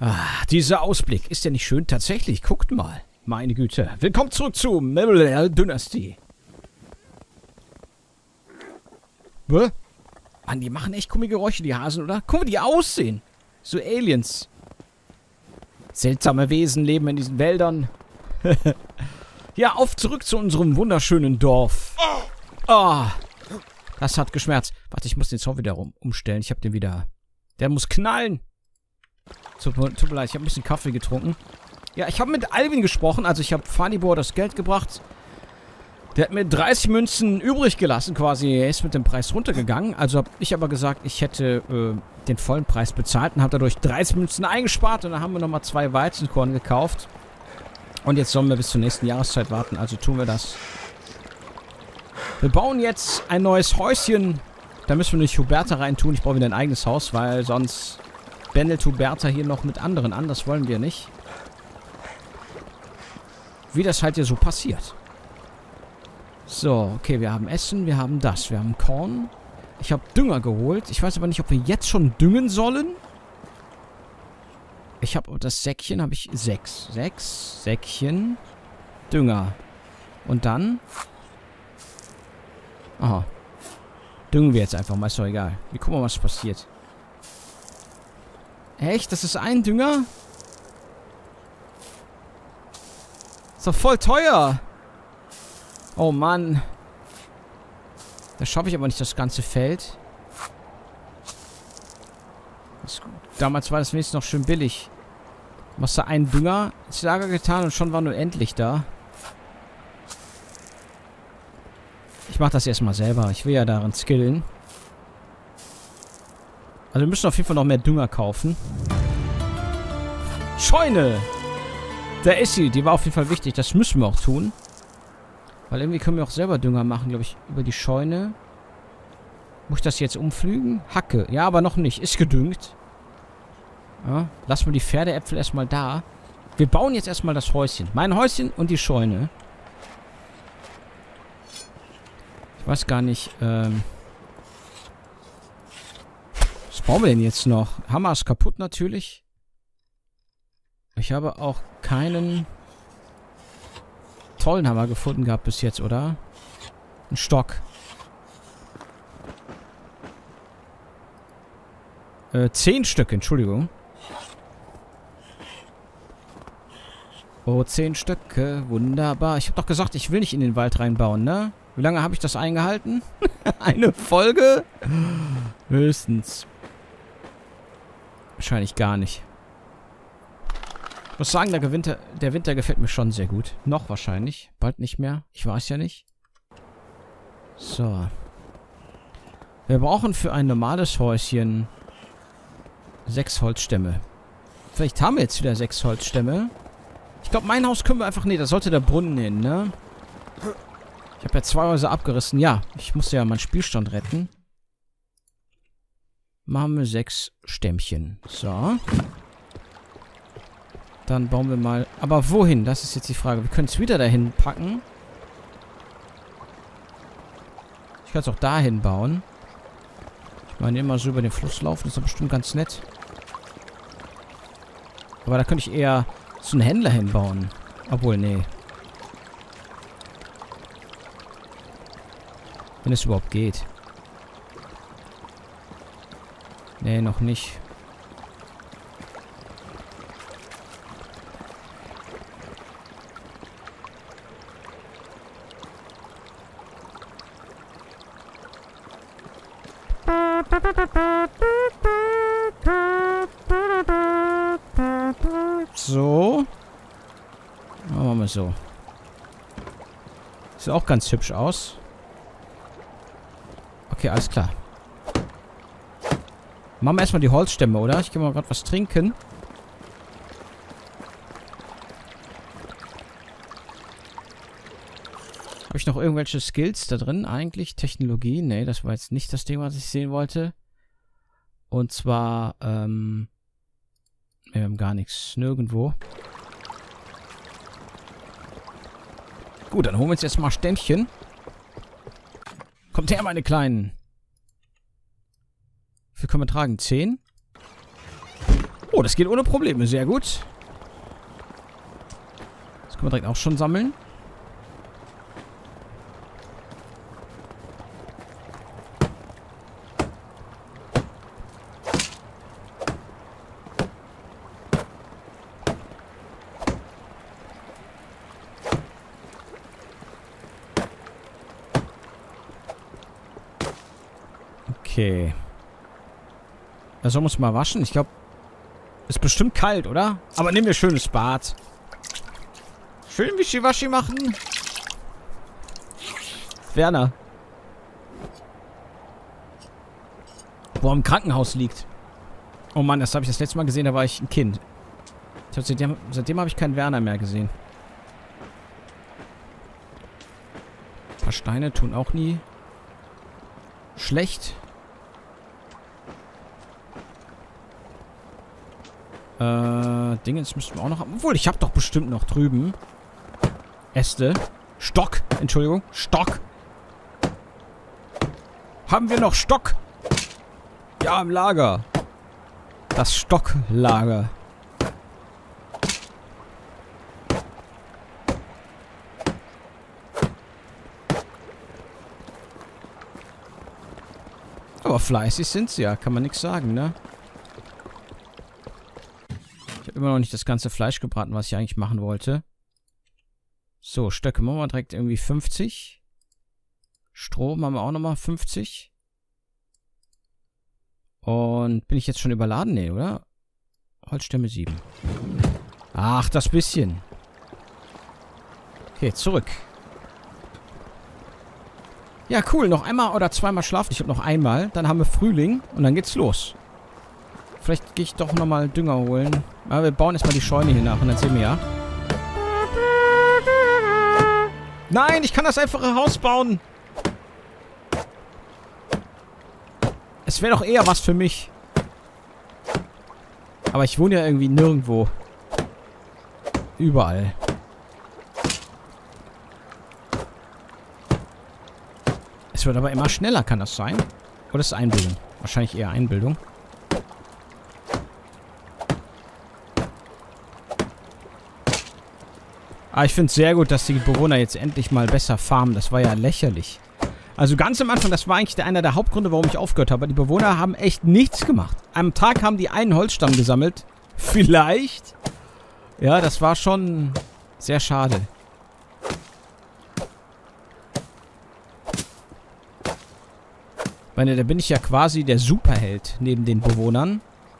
Ah, dieser Ausblick. Ist der nicht schön? Tatsächlich, guckt mal. Meine Güte. Willkommen zurück zu Memorial Dynasty. Mann, die machen echt komische Geräusche, die Hasen, oder? Guck mal, wie die aussehen. So Aliens. Seltsame Wesen leben in diesen Wäldern. Ja, zurück zu unserem wunderschönen Dorf. Ah, das hat geschmerzt. Warte, ich muss den Zaun wieder umstellen. Ich habe den wieder... Der muss knallen. Tut mir leid, ich habe ein bisschen Kaffee getrunken. Ja, ich habe mit Alvin gesprochen. Also ich habe Funnyboy das Geld gebracht. Der hat mir 30 Münzen übrig gelassen quasi. Er ist mit dem Preis runtergegangen. Also habe ich aber gesagt, ich hätte den vollen Preis bezahlt und habe dadurch 30 Münzen eingespart. Und dann haben wir nochmal 2 Weizenkorn gekauft. Und jetzt sollen wir bis zur nächsten Jahreszeit warten. Also tun wir das. Wir bauen jetzt ein neues Häuschen. Da müssen wir nicht Huberta reintun. Ich brauche wieder ein eigenes Haus, weil sonst bändelt Huberta hier noch mit anderen an. Das wollen wir nicht. Wie das halt hier so passiert. So, okay, wir haben Essen, wir haben das. Wir haben Korn. Ich habe Dünger geholt. Ich weiß aber nicht, ob wir jetzt schon düngen sollen. Ich habe das Säckchen, habe ich 6. 6 Säckchen Dünger. Und dann... Aha. Düngen wir jetzt einfach mal, ist doch egal. Wir gucken mal, was passiert. Echt? Das ist ein Dünger? Ist doch voll teuer. Oh Mann. Das schaffe ich aber nicht, das ganze Feld. Damals war das wenigstens noch schön billig. Machst du einen Dünger ins Lager getan und schon war nur endlich da. Ich mache das erstmal selber. Ich will ja darin skillen. Also wir müssen auf jeden Fall noch mehr Dünger kaufen. Scheune! Da ist sie. Die war auf jeden Fall wichtig. Das müssen wir auch tun. Weil irgendwie können wir auch selber Dünger machen, glaube ich, über die Scheune. Muss ich das jetzt umflügen? Hacke. Ja, aber noch nicht. Ist gedüngt. Ja, lassen wir die Pferdeäpfel erstmal da. Wir bauen jetzt erstmal das Häuschen. Mein Häuschen und die Scheune. Ich weiß gar nicht, was brauchen wir denn jetzt noch? Hammer ist kaputt natürlich. Ich habe auch keinen tollen Hammer gefunden gehabt bis jetzt, oder? Ein Stock. 10 Stück, Entschuldigung. Oh, 10 Stücke. Wunderbar. Ich habe doch gesagt, ich will nicht in den Wald reinbauen, ne? Wie lange habe ich das eingehalten? Eine Folge? Höchstens. Wahrscheinlich gar nicht. Ich muss sagen, der Winter gefällt mir schon sehr gut. Noch wahrscheinlich. Bald nicht mehr. Ich weiß ja nicht. So. Wir brauchen für ein normales Häuschen 6 Holzstämme. Vielleicht haben wir jetzt wieder 6 Holzstämme. Ich glaube, mein Haus können wir einfach... Nee, da sollte der Brunnen hin, ne? Ich habe ja 2 Häuser abgerissen. Ja, ich musste ja meinen Spielstand retten. Machen wir 6 Stämmchen. So. Dann bauen wir mal... Aber wohin? Das ist jetzt die Frage. Wir können es wieder dahin packen. Ich kann es auch dahin bauen. Ich meine, immer so über den Fluss laufen. Das ist doch bestimmt ganz nett. Aber da könnte ich eher so einen Händler hinbauen. Obwohl, nee. Wenn es überhaupt geht. Nee, noch nicht. So. Machen wir mal so. Sieht auch ganz hübsch aus. Okay, alles klar. Machen wir erstmal die Holzstämme, oder? Ich gehe mal gerade was trinken. Habe ich noch irgendwelche Skills da drin eigentlich? Technologie? Nee, das war jetzt nicht das Ding, was ich sehen wollte. Und zwar, nee, wir haben gar nichts. Nirgendwo. Gut, dann holen wir uns jetzt mal Stämmchen. Kommt her, meine Kleinen. Wie viel können wir tragen? 10? Oh, das geht ohne Probleme. Sehr gut. Das können wir direkt auch schon sammeln. Okay. Da sollen wir uns mal waschen. Ich glaube, ist bestimmt kalt, oder? Aber nehmen wir schönes Bad. Schön Wischiwaschi machen. Werner. Wo er im Krankenhaus liegt. Oh Mann, das habe ich das letzte Mal gesehen, da war ich ein Kind. Seitdem habe ich keinen Werner mehr gesehen. Ein paar Steine tun auch nie schlecht. Dingens müssten wir auch noch haben. Obwohl, ich habe doch bestimmt noch drüben Äste. Stock. Entschuldigung. Stock. Haben wir noch Stock? Ja, im Lager. Das Stocklager. Aber fleißig sind sie ja. Kann man nichts sagen, ne? Ich habe immer noch nicht das ganze Fleisch gebraten, was ich eigentlich machen wollte. So, Stöcke machen wir direkt irgendwie 50. Stroh machen wir auch nochmal 50. Und bin ich jetzt schon überladen? Nee, oder? Holzstämme 7. Ach, das bisschen. Okay, zurück. Ja, cool. Noch einmal oder zweimal schlafen. Ich habe noch einmal. Dann haben wir Frühling und dann geht's los. Vielleicht gehe ich doch nochmal Dünger holen. Aber wir bauen erstmal die Scheune hier nach und dann sehen wir ja. Nein, ich kann das einfache Haus bauen. Es wäre doch eher was für mich. Aber ich wohne ja irgendwie nirgendwo. Überall. Es wird aber immer schneller, kann das sein? Oder ist es Einbildung? Wahrscheinlich eher Einbildung. Aber ich finde es sehr gut, dass die Bewohner jetzt endlich mal besser farmen. Das war ja lächerlich. Also ganz am Anfang, das war eigentlich einer der Hauptgründe, warum ich aufgehört habe. Die Bewohner haben echt nichts gemacht. Am Tag haben die einen Holzstamm gesammelt. Vielleicht. Ja, das war schon sehr schade. Ich meine, da bin ich ja quasi der Superheld neben den Bewohnern.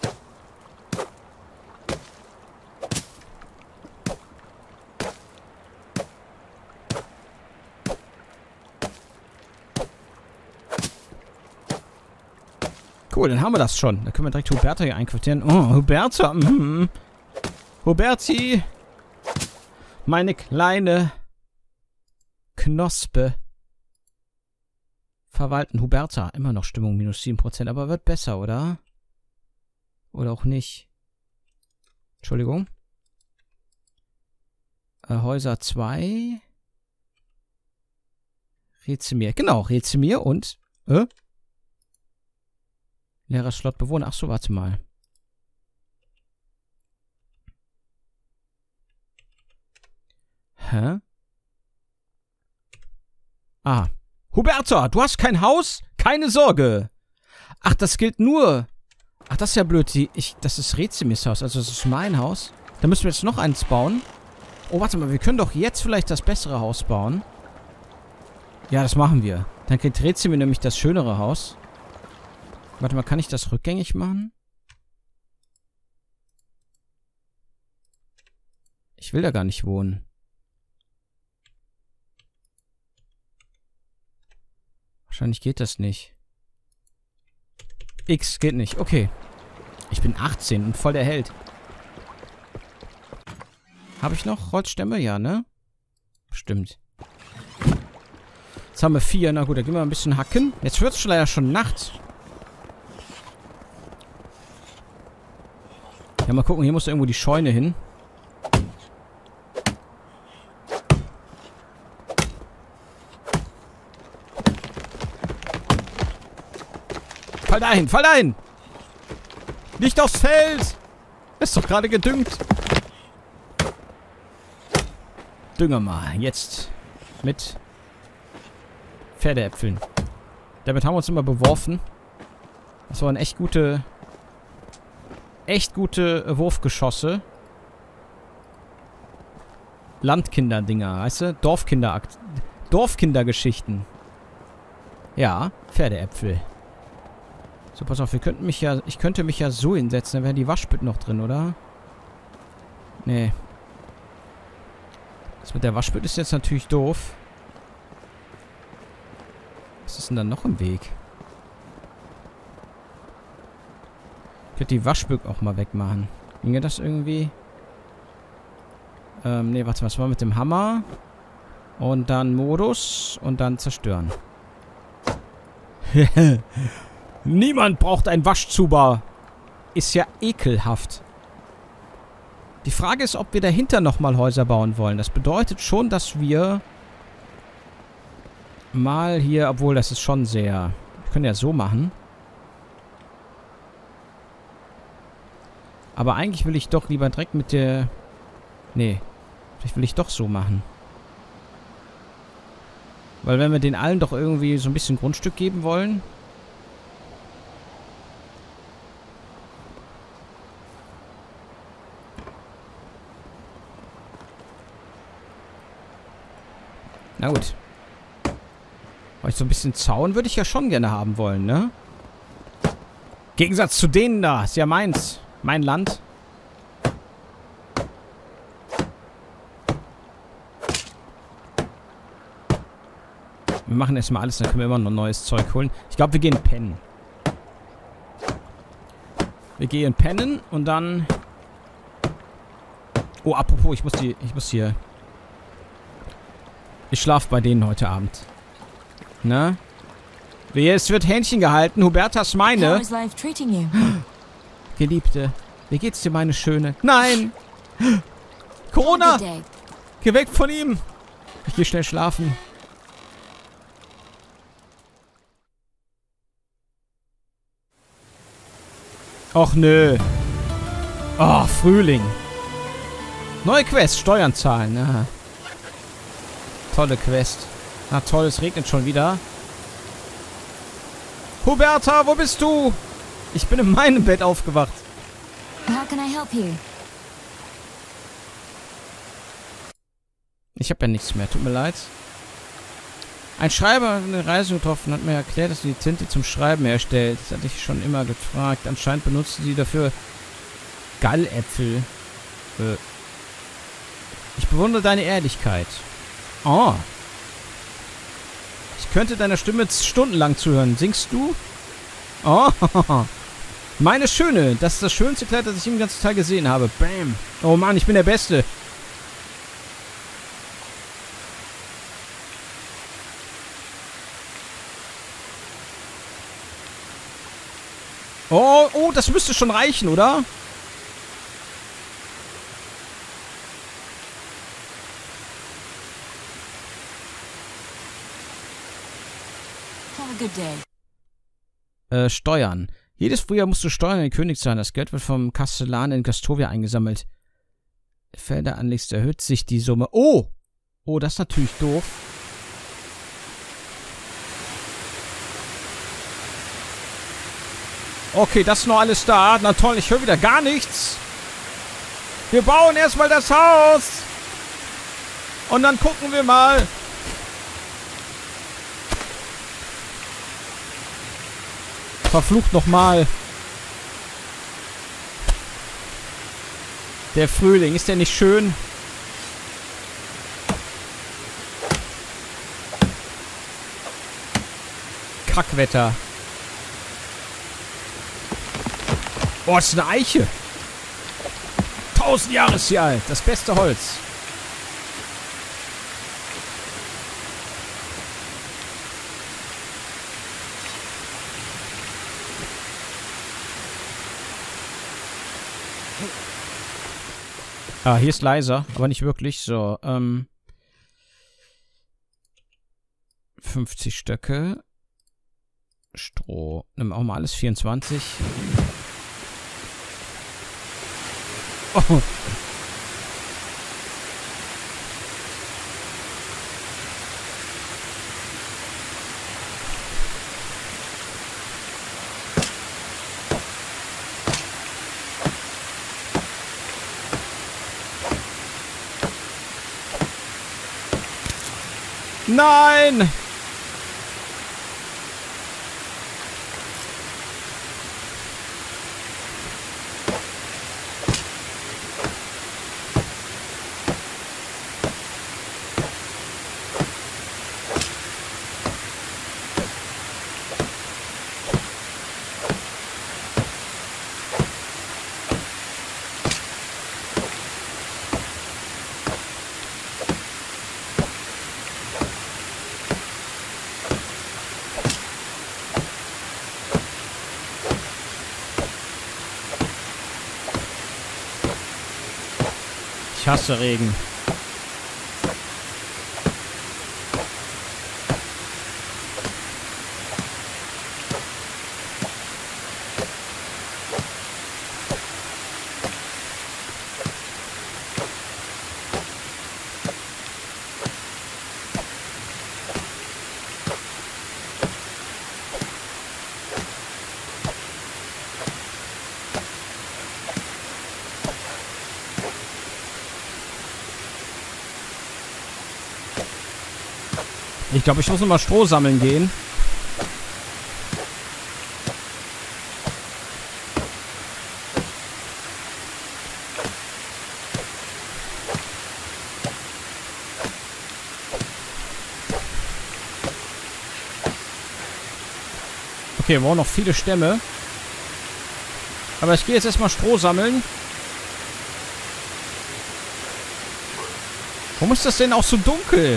Cool, dann haben wir das schon. Da können wir direkt Huberta hier einquartieren. Oh, Huberta. Huberti. Meine kleine Knospe. Verwalten. Huberta. Immer noch Stimmung minus 7%. Aber wird besser, oder? Oder auch nicht. Entschuldigung. Häuser 2. Rezimir. Genau, Rezimir und... Leerer Slot Bewohner. Ach so, warte mal. Hä? Ah. Huberta, du hast kein Haus? Keine Sorge. Ach, das gilt nur. Ach, das ist ja blöd. Das ist Rezimirs Haus. Also, das ist mein Haus. Da müssen wir jetzt noch eins bauen. Oh, warte mal. Wir können doch jetzt vielleicht das bessere Haus bauen. Ja, das machen wir. Dann kriegt Rezimir nämlich das schönere Haus. Warte mal, kann ich das rückgängig machen? Ich will da gar nicht wohnen. Wahrscheinlich geht das nicht. X geht nicht. Okay. Ich bin 18 und voll der Held. Habe ich noch Holzstämme? Ja, ne? Stimmt. Jetzt haben wir 4. Na gut, da gehen wir ein bisschen hacken. Jetzt wird es schon leider schon Nacht. Ja, mal gucken. Hier muss irgendwo die Scheune hin. Fall dahin, fall dahin! Nicht aufs Feld! Ist doch gerade gedüngt. Dünger mal. Jetzt mit Pferdeäpfeln. Damit haben wir uns immer beworfen. Das waren echt gute Wurfgeschosse. Landkinder-Dinger, weißt du? Dorfkindergeschichten. Ja, Pferdeäpfel. So, pass auf, ich könnte mich ja so hinsetzen, dann wäre die Waschbütte noch drin, oder? Nee. Das mit der Waschbütte ist jetzt natürlich doof. Was ist denn da noch im Weg? Ich könnte die Waschbütte auch mal wegmachen. Ginge das irgendwie? Nee, warte, was war mit dem Hammer? Und dann Modus und dann zerstören. Niemand braucht ein Waschzuber. Ist ja ekelhaft. Die Frage ist, ob wir dahinter nochmal Häuser bauen wollen. Das bedeutet schon, dass wir mal hier, obwohl das ist schon sehr... Wir können ja so machen. Aber eigentlich will ich doch lieber direkt mit der... Nee, vielleicht will ich doch so machen. Weil wenn wir den allen doch irgendwie so ein bisschen Grundstück geben wollen... Na gut. Aber so ein bisschen Zaun würde ich ja schon gerne haben wollen, ne? Gegensatz zu denen da. Ist ja meins. Mein Land. Wir machen erstmal alles, dann können wir immer noch neues Zeug holen. Ich glaube, wir gehen pennen. Wir gehen pennen und dann... Oh, apropos, ich muss hier... Ich schlafe bei denen heute Abend. Na? Es wird Händchen gehalten. Hubertas meine. Geliebte, wie geht's dir, meine Schöne? Nein! Corona! Geh weg von ihm! Ich geh schnell schlafen. Och nö. Oh, Frühling. Neue Quest, Steuern zahlen. Aha. Tolle Quest. Na toll, es regnet schon wieder. Huberta, wo bist du? Ich bin in meinem Bett aufgewacht. How can I help you? Ich habe ja nichts mehr, tut mir leid. Ein Schreiber hat eine Reise getroffen, hat mir erklärt, dass sie die Tinte zum Schreiben herstellt. Das hatte ich schon immer gefragt. Anscheinend benutzen sie dafür Galläpfel. Ich bewundere deine Ehrlichkeit. Oh. Ich könnte deiner Stimme stundenlang zuhören. Singst du? Oh. Meine Schöne. Das ist das schönste Kleid, das ich im ganzen Tag gesehen habe. Bam. Oh Mann, ich bin der Beste. Oh, das müsste schon reichen, oder? Steuern. Jedes Frühjahr musst du Steuern an den König zahlen. Das Geld wird vom Kastellan in Gastovia eingesammelt. Felder anlegst, erhöht sich die Summe. Oh! Oh, das ist natürlich doof. Okay, das ist noch alles da. Na toll, ich höre wieder gar nichts. Wir bauen erstmal das Haus. Und dann gucken wir mal. Verflucht nochmal. Der Frühling, ist der nicht schön? Kackwetter. Oh, das ist eine Eiche. 1000 Jahre ist sie alt. Das beste Holz. Ah, hier ist leiser, aber nicht wirklich. So, 50 Stöcke. Stroh. Nimm auch mal alles 24. Oh. Nein! Ich hasse Regen. Ich glaube, ich muss nochmal Stroh sammeln gehen. Okay, wir brauchen noch viele Stämme. Aber ich gehe jetzt erstmal Stroh sammeln. Warum ist das denn auch so dunkel?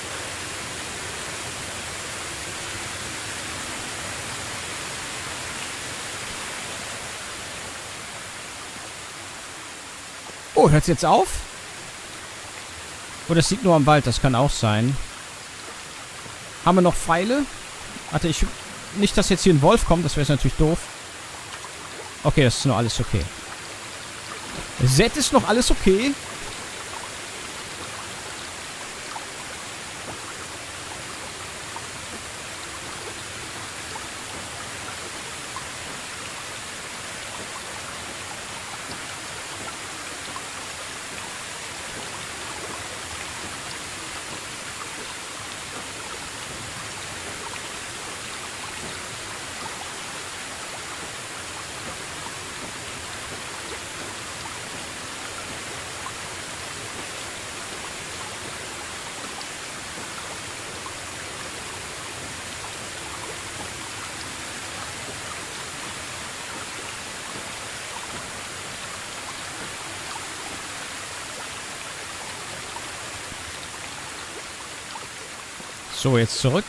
Oh, hört es jetzt auf? Oder es liegt nur am Wald, das kann auch sein. Haben wir noch Pfeile? Warte, nicht, dass jetzt hier ein Wolf kommt, das wäre natürlich doof. Okay, das ist noch alles okay. Z ist noch alles okay? So, jetzt zurück.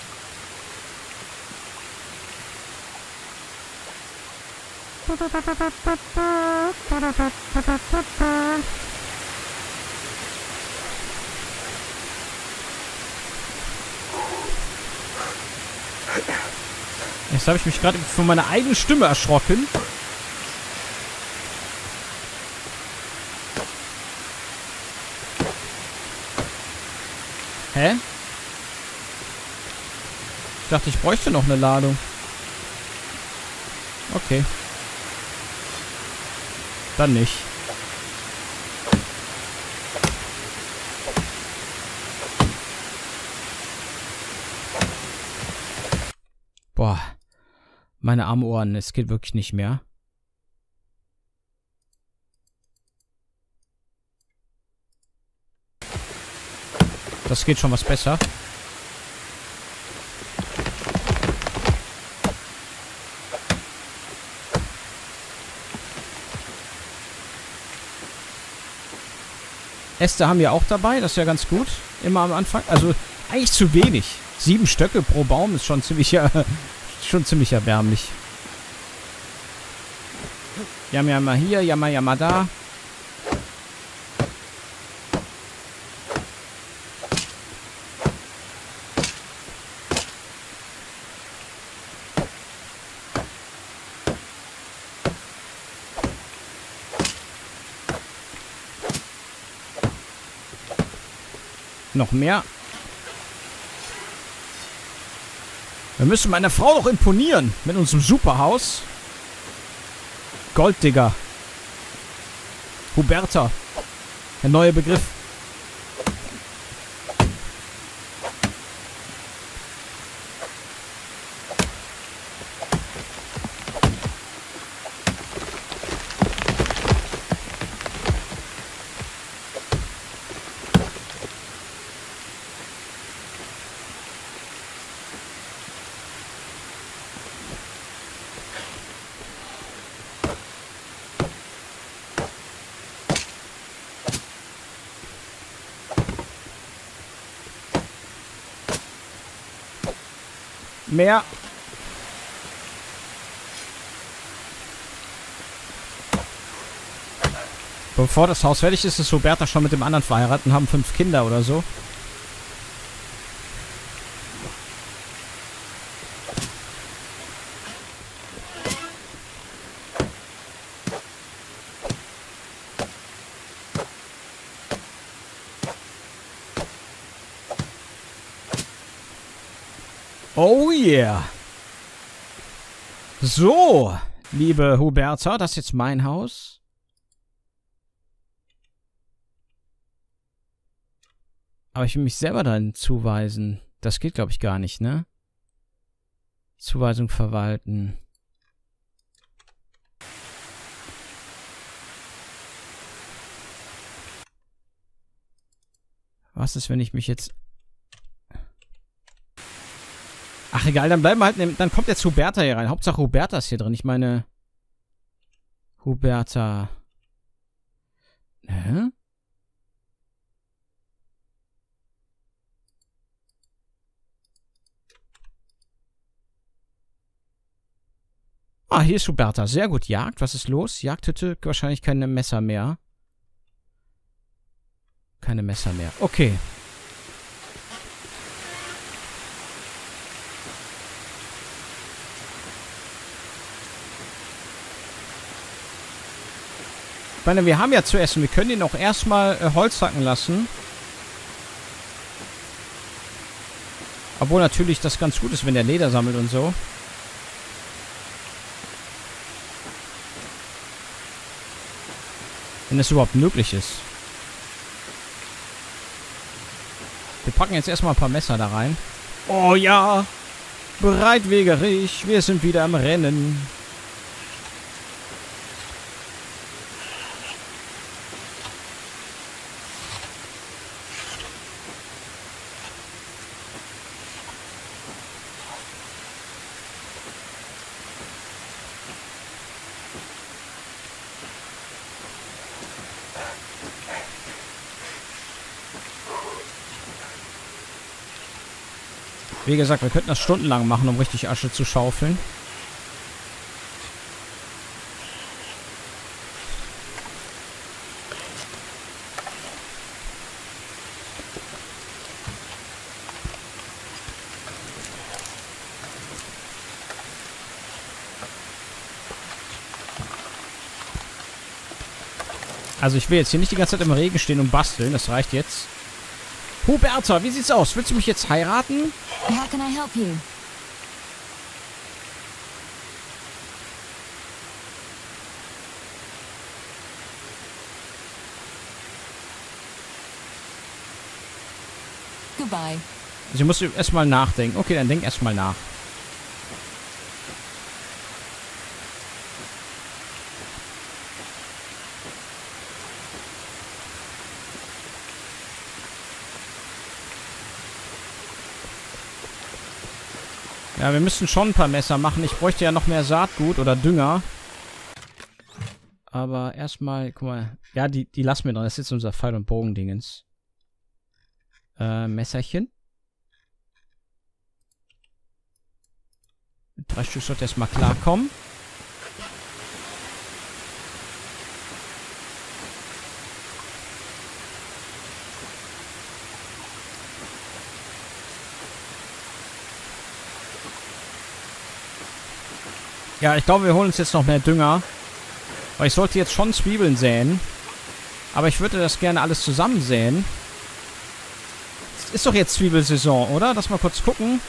Jetzt habe ich mich gerade von meiner eigenen Stimme erschrocken. Hä? Ich dachte, ich bräuchte noch eine Ladung. Okay. Dann nicht. Boah. Meine armen Ohren, es geht wirklich nicht mehr. Das geht schon was besser. Äste haben wir auch dabei, das ist ja ganz gut. Immer am Anfang. Also eigentlich zu wenig. 7 Stöcke pro Baum ist schon ziemlich, schon ziemlich erbärmlich. Jammer, jammer hier, jammer, jammer da. noch mehr. Wir müssen meiner Frau doch imponieren mit unserem Superhaus. Golddigger. Huberta. Der neue Begriff. Mehr. Bevor das Haus fertig ist, ist Huberta schon mit dem anderen verheiratet und haben 5 Kinder oder so. Oh yeah. So, liebe Huberta, das ist jetzt mein Haus. Aber ich will mich selber dann zuweisen. Das geht, glaube ich, gar nicht, ne? Zuweisung verwalten. Was ist, wenn ich mich jetzt... Ach, egal, dann bleiben wir halt... Dann kommt jetzt Huberta hier rein. Hauptsache Huberta ist hier drin. Ich meine... Huberta... Hä? Ah, hier ist Huberta. Sehr gut. Jagd. Was ist los? Jagdhütte. Wahrscheinlich keine Messer mehr. Keine Messer mehr. Okay. Ich meine, wir haben ja zu essen. Wir können ihn auch erstmal Holz hacken lassen. Obwohl natürlich das ganz gut ist, wenn der Leder sammelt und so. Wenn das überhaupt möglich ist. Wir packen jetzt erstmal ein paar Messer da rein. Oh ja! Breitwegerig, wir sind wieder am Rennen. Wie gesagt, wir könnten das stundenlang machen, um richtig Asche zu schaufeln. Also ich will jetzt hier nicht die ganze Zeit im Regen stehen und basteln, das reicht jetzt. Huberta, wie sieht's aus? Willst du mich jetzt heiraten? How can I help you? Goodbye. Sie muss erstmal nachdenken. Okay, dann denk erstmal nach. Ja, wir müssen schon ein paar Messer machen. Ich bräuchte ja noch mehr Saatgut oder Dünger. Aber erstmal, guck mal. Ja, die lassen wir dran. Das ist jetzt unser Pfeil- und Bogendingens. Messerchen. 3 Stück sollte erstmal klarkommen. Ja, ich glaube, wir holen uns jetzt noch mehr Dünger. Weil ich sollte jetzt schon Zwiebeln säen. Aber ich würde das gerne alles zusammen säen. ist doch jetzt Zwiebelsaison, oder? Lass mal kurz gucken.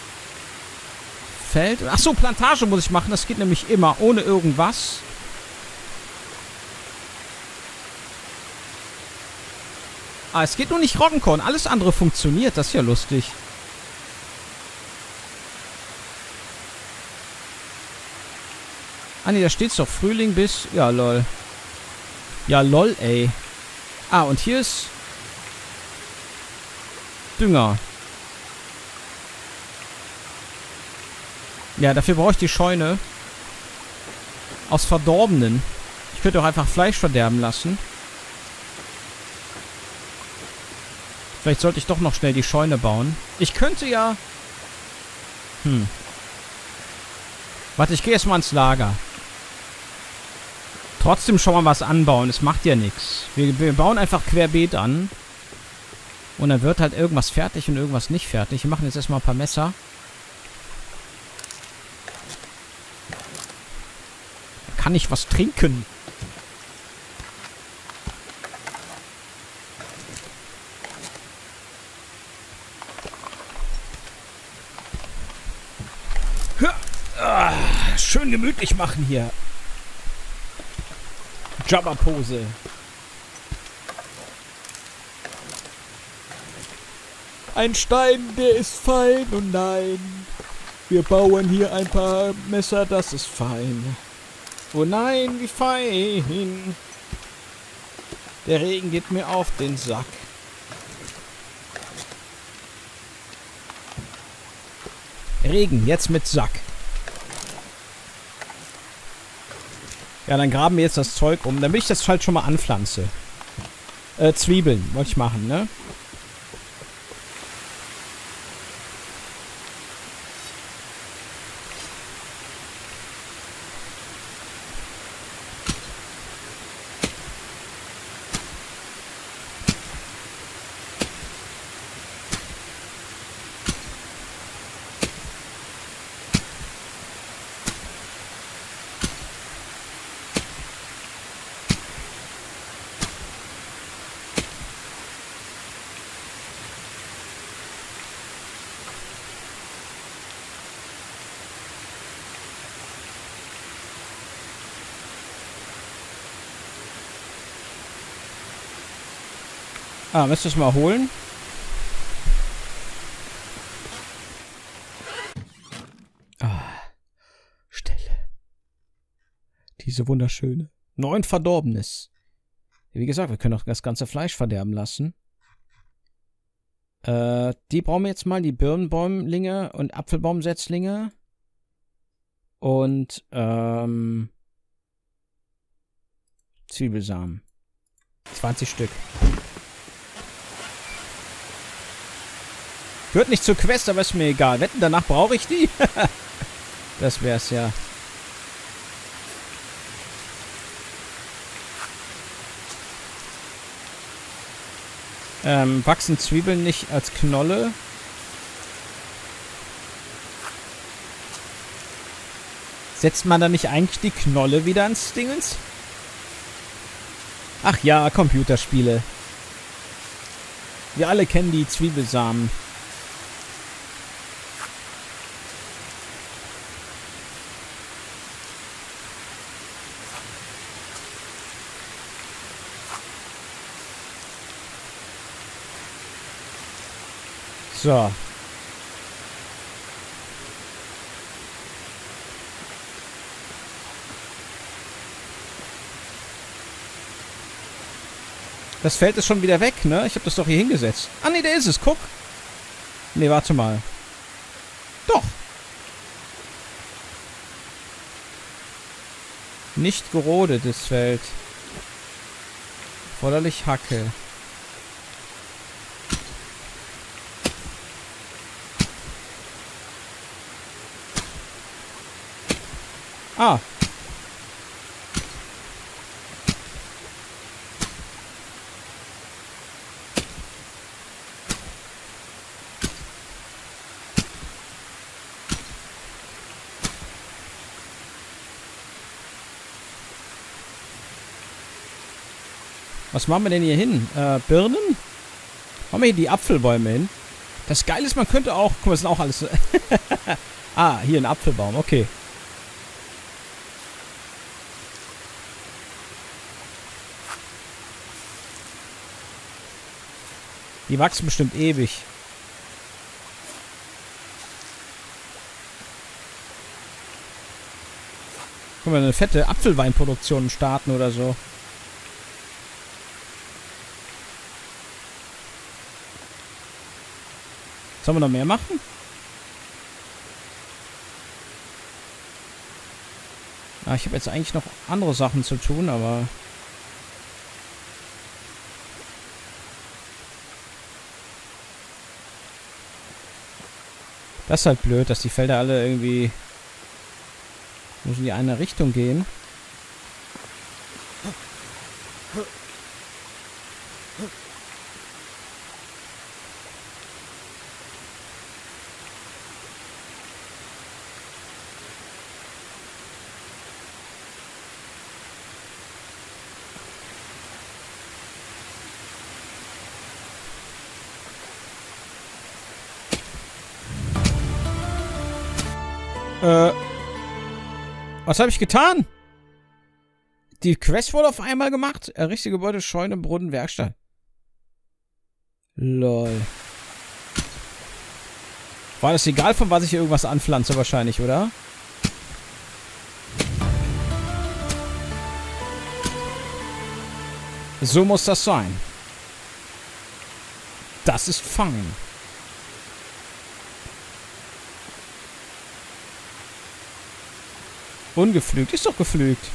Feld. Achso, Plantage muss ich machen. Das geht nämlich immer ohne irgendwas. Ah, es geht nur nicht Roggenkorn. Alles andere funktioniert. Das ist ja lustig. Ah, nee, da steht's doch. Frühling bis... Ja, lol. Ja, lol, ey. Ah, und hier ist... Dünger. Ja, dafür brauche ich die Scheune. Aus Verdorbenen. Ich könnte auch einfach Fleisch verderben lassen. Vielleicht sollte ich doch noch schnell die Scheune bauen. Ich könnte ja... Warte, ich gehe erstmal ins Lager. Trotzdem schon mal was anbauen. Es macht ja nichts. Wir bauen einfach querbeet an. Und dann wird halt irgendwas fertig und irgendwas nicht fertig. Wir machen jetzt erstmal ein paar Messer. Da kann ich was trinken. Schön gemütlich machen hier. Jabba-Pose. Ein Stein, der ist fein und nein. Wir bauen hier ein paar Messer, das ist fein. Oh nein, wie fein. Der Regen geht mir auf den Sack. Regen, jetzt mit Sack. Ja, dann graben wir jetzt das Zeug um, damit ich das halt schon mal anpflanze. Zwiebeln wollte ich machen, ne? Ah, müsste ich mal holen. Ah, Stelle. Diese wunderschöne. 9 Verdorbenes. Wie gesagt, wir können auch das ganze Fleisch verderben lassen. Die brauchen wir jetzt mal, die Birnenbäumlinge und Apfelbaumsetzlinge. Und, Zwiebelsamen. 20 Stück. Gehört nicht zur Quest, aber ist mir egal. Wetten, danach brauche ich die? Das wär's ja. Wachsen Zwiebeln nicht als Knolle? Setzt man da nicht eigentlich die Knolle wieder ans Dingens? Ach ja, Computerspiele. Wir alle kennen die Zwiebelsamen. So. Das Feld ist schon wieder weg, ne? Ich habe das doch hier hingesetzt. Ah, ne, da ist es. Guck. Ne, warte mal. Doch. Nicht gerodetes Feld. Forderlich Hacke. Ah. Was machen wir denn hier hin? Birnen? Machen wir hier die Apfelbäume hin. Das Geile ist, man könnte auch... Guck mal, das sind auch alles... ah, hier ein Apfelbaum. Okay. Die wachsen bestimmt ewig. Können wir eine fette Apfelweinproduktion starten oder so. Sollen wir noch mehr machen? Ah, ich habe jetzt eigentlich noch andere Sachen zu tun, aber... Das ist halt blöd, dass die Felder alle irgendwie... Müssen in die eine Richtung gehen. Was habe ich getan? Die Quest wurde auf einmal gemacht. Errichte Gebäude, Scheune, Brunnen, Werkstatt. Lol. War das egal, von was ich hier irgendwas anpflanze wahrscheinlich, oder? So muss das sein. Das ist fein. Ungepflügt. Ist doch gepflügt.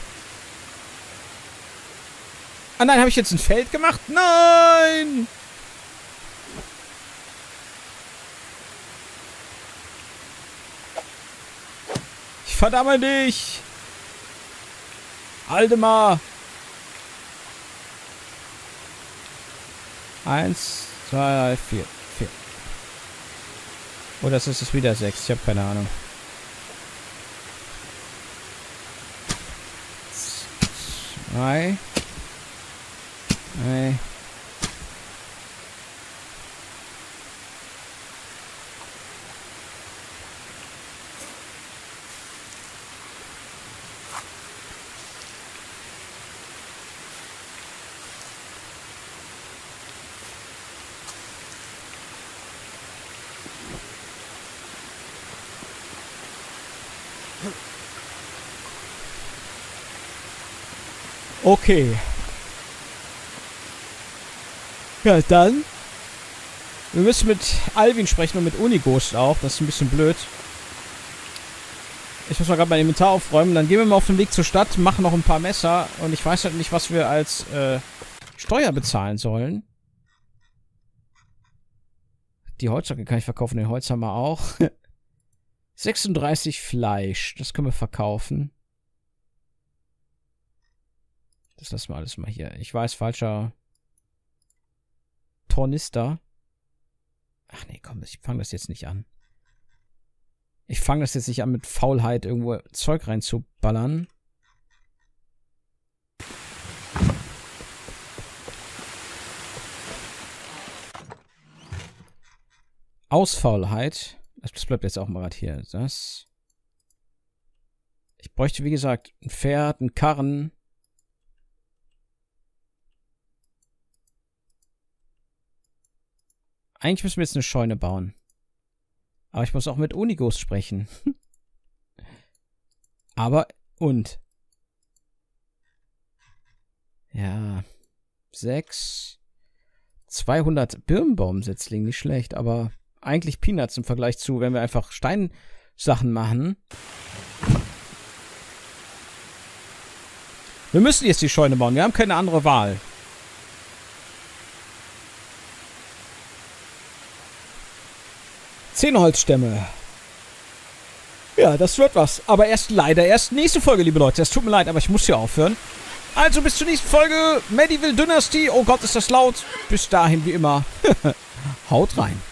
Ah nein, habe ich jetzt ein Feld gemacht? Nein! Ich verdamme dich! Aldemar! 1, 2, 3, 4. Oder ist es wieder 6? Ich habe keine Ahnung. 3. Okay. Ja, dann. Wir müssen mit Alvin sprechen und mit Unighost auch. Das ist ein bisschen blöd. Ich muss mal gerade mein Inventar aufräumen. Dann gehen wir mal auf den Weg zur Stadt, machen noch ein paar Messer. Und ich weiß halt nicht, was wir als Steuer bezahlen sollen. Die Holzhacke kann ich verkaufen. Den Holz haben wir auch. 36 Fleisch. Das können wir verkaufen. Das lassen wir alles mal hier. Ich weiß, falscher Tornister. Ach nee, komm, ich fange das jetzt nicht an. Ich fange das jetzt nicht an, mit Faulheit irgendwo Zeug reinzuballern. Aus Faulheit. Das bleibt jetzt auch mal gerade hier. Das. Ich bräuchte, wie gesagt, ein Pferd, einen Karren. Eigentlich müssen wir jetzt eine Scheune bauen. Aber ich muss auch mit Unighost sprechen. Aber, und? Ja. 6. 200 Birnbaumsetzlinge, nicht schlecht. Aber eigentlich Peanuts im Vergleich zu, wenn wir einfach Steinsachen machen. Wir müssen jetzt die Scheune bauen. Wir haben keine andere Wahl. Holzstämme. Ja, das wird was. Aber leider erst nächste Folge, liebe Leute. Es tut mir leid, aber ich muss hier aufhören. Also bis zur nächsten Folge. Medieval Dynasty. Oh Gott, ist das laut. Bis dahin wie immer. Haut rein.